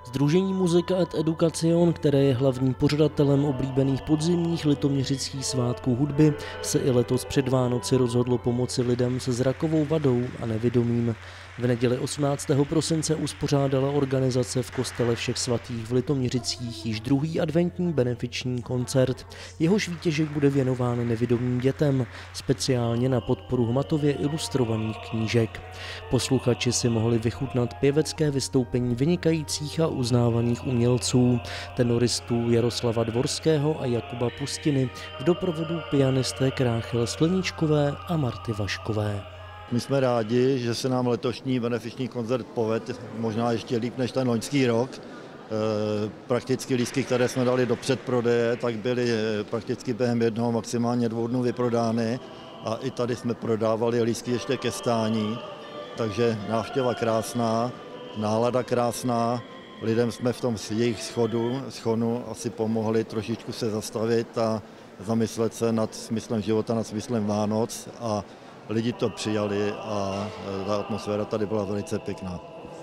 Sdružení Muzika et Education, které je hlavním pořadatelem oblíbených podzimních litoměřických svátků hudby, se i letos před Vánoci rozhodlo pomoci lidem se zrakovou vadou a nevidomým. V neděli 18. prosince uspořádala organizace v kostele Všech svatých v Litoměřicích již druhý adventní benefiční koncert. Jehož výtěžek bude věnován nevidomým dětem, speciálně na podporu hmatově ilustrovaných knížek. Posluchači si mohli vychutnat pěvecké vystoupení vynikajících a uznávaných umělců, tenoristů Jaroslava Dvorského a Jakuba Pustiny v doprovodu pianisté Kráchel Skleníčkové a Marty Vaškové. My jsme rádi, že se nám letošní benefiční koncert povedl, možná ještě líp než ten loňský rok. Prakticky lístky, které jsme dali do předprodeje, tak byly prakticky během jednoho, maximálně 2 dnů vyprodány a i tady jsme prodávali lístky ještě ke stání, takže návštěva krásná, nálada krásná, lidem jsme v tom jejich schonu asi pomohli trošičku se zastavit a zamyslet se nad smyslem života, nad smyslem Vánoc a lidi to přijali a ta atmosféra tady byla velice pěkná.